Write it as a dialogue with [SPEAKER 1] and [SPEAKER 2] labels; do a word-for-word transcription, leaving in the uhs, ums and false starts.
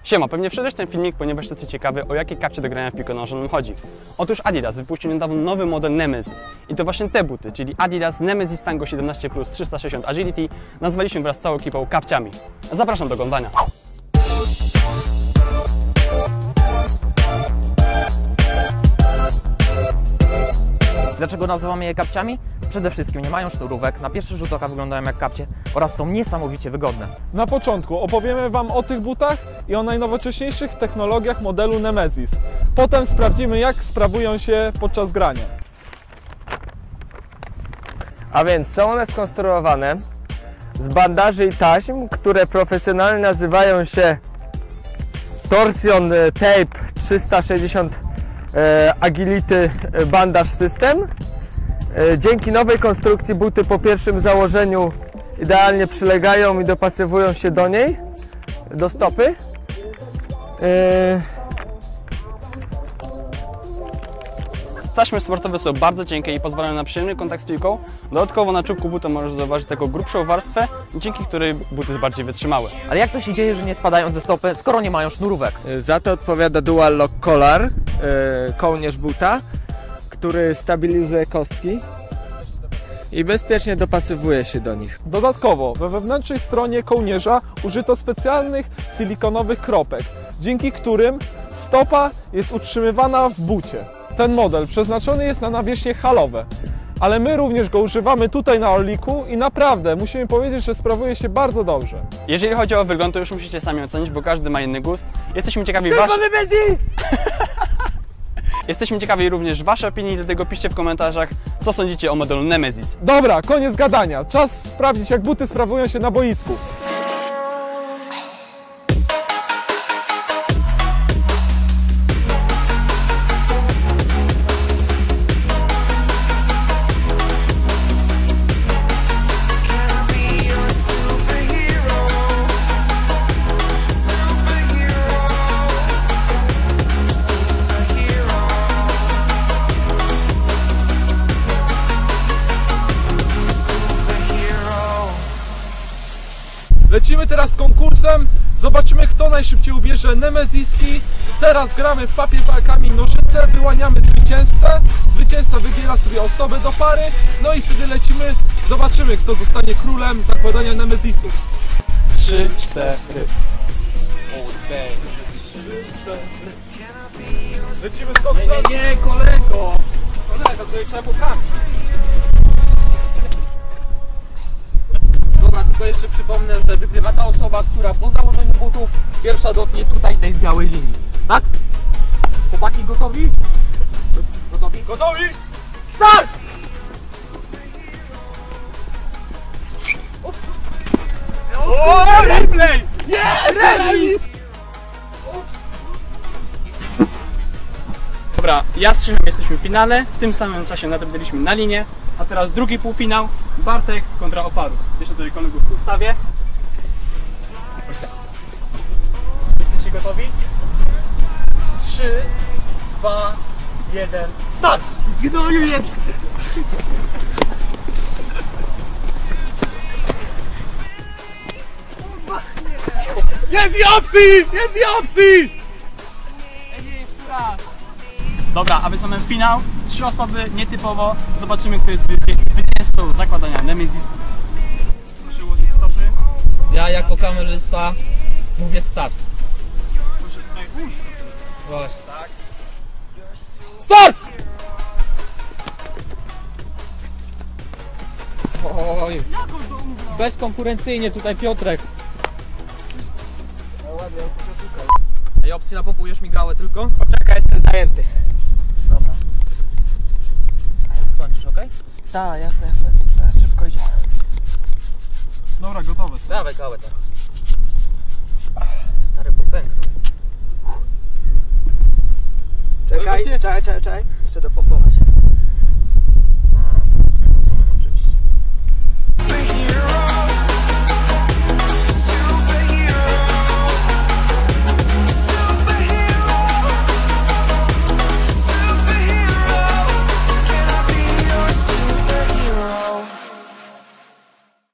[SPEAKER 1] Siema, pewnie wszedłeś ten filmik, ponieważ jesteś ciekawy, o jakie kapcie do grania w piłkę nożną chodzi. Otóż Adidas wypuścił niedawno nowy model Nemesis. I to właśnie te buty, czyli Adidas Nemesis Tango siedemnaście plus trzysta sześćdziesiąt Agility, nazwaliśmy wraz z całą ekipą kapciami. Zapraszam do oglądania.
[SPEAKER 2] Dlaczego nazywamy je kapciami? Przede wszystkim nie mają sznurówek, na pierwszy rzut oka wyglądają jak kapcie oraz są niesamowicie wygodne.
[SPEAKER 3] Na początku opowiemy Wam o tych butach i o najnowocześniejszych technologiach modelu Nemesis. Potem sprawdzimy, jak sprawują się podczas grania.
[SPEAKER 4] A więc są one skonstruowane z bandaży i taśm, które profesjonalnie nazywają się Torsion Tape trzysta sześćdziesiąt Agility Bandage System. Dzięki nowej konstrukcji buty po pierwszym założeniu idealnie przylegają i dopasowują się do niej, do stopy.
[SPEAKER 1] Taśmy sportowe są bardzo cienkie i pozwalają na przyjemny kontakt z piłką. Dodatkowo na czubku buta możesz zauważyć taką grubszą warstwę, dzięki której buty jest bardziej wytrzymały.
[SPEAKER 2] Ale jak to się dzieje, że nie spadają ze stopy, skoro nie mają sznurówek?
[SPEAKER 4] Za to odpowiada Dual Lock Collar, kołnierz buta, który stabilizuje kostki i bezpiecznie dopasowuje się do nich.
[SPEAKER 3] Dodatkowo we wewnętrznej stronie kołnierza użyto specjalnych silikonowych kropek, dzięki którym stopa jest utrzymywana w bucie. Ten model przeznaczony jest na nawierzchnie halowe, ale my również go używamy tutaj na Orliku i naprawdę musimy powiedzieć, że sprawuje się bardzo dobrze.
[SPEAKER 1] Jeżeli chodzi o wygląd, to już musicie sami ocenić, bo każdy ma inny gust. Jesteśmy ciekawi wasz... Jesteśmy ciekawi również Waszej opinii, dlatego piszcie w komentarzach, co sądzicie o modelu Nemesis.
[SPEAKER 3] Dobra, koniec gadania. Czas sprawdzić, jak buty sprawują się na boisku. Lecimy teraz z konkursem, zobaczymy, kto najszybciej ubierze Nemesiski. Teraz gramy w papier, kamień, nożyce, wyłaniamy zwycięzcę. Zwycięzca wybiera sobie osobę do pary, no i wtedy lecimy, zobaczymy, kto zostanie królem zakładania Nemesisów.
[SPEAKER 1] Trzy, cztery.
[SPEAKER 3] Lecimy z koksem.
[SPEAKER 2] Nie, nie, kolego! Kolego, to trzeba pokazać. Dobra, tylko jeszcze przypomnę, że wygrywa ta osoba, która po założeniu butów pierwsza dotknie tutaj tej białej linii. Tak? Chłopaki gotowi? Gotowi?
[SPEAKER 3] Gotowi?
[SPEAKER 2] Start!
[SPEAKER 3] O, replay!
[SPEAKER 2] Jest! Remis!
[SPEAKER 1] Dobra, ja z Krzyżem jesteśmy w finale, w tym samym czasie nadrobiliśmy na linię, a teraz drugi półfinał, Bartek kontra Oparus. Jeszcze tutaj kolegów ustawię. Jesteście gotowi? Trzy, dwa, jeden, start!
[SPEAKER 2] Gnoju jest!
[SPEAKER 3] Jest i opcji! Jest i opcji!
[SPEAKER 2] Nie, jeszcze raz!
[SPEAKER 1] Dobra, a wysłamy finał. Trzy osoby, nietypowo. Zobaczymy, kto jest zwycięzcą zakładania Nemesis. Proszę ułożyć stopy.
[SPEAKER 2] Ja jako kamerzysta mówię start.
[SPEAKER 1] Proszę tutaj ułóż stopy.
[SPEAKER 2] Właśnie.
[SPEAKER 1] Tak.
[SPEAKER 2] Start! Oj, bezkonkurencyjnie tutaj Piotrek. Ej, opcji napopujesz mi gałę tylko?
[SPEAKER 4] Poczekaj, jestem zajęty.
[SPEAKER 2] Dobra. Skończysz, ok?
[SPEAKER 4] Tak, jasne, jasne. Teraz szybko idzie.
[SPEAKER 3] Dobra, gotowe są.
[SPEAKER 2] Dawaj gałę teraz. Stary popęknął.
[SPEAKER 4] Czekaj, czekaj, czekaj, czekaj. Jeszcze dopompować.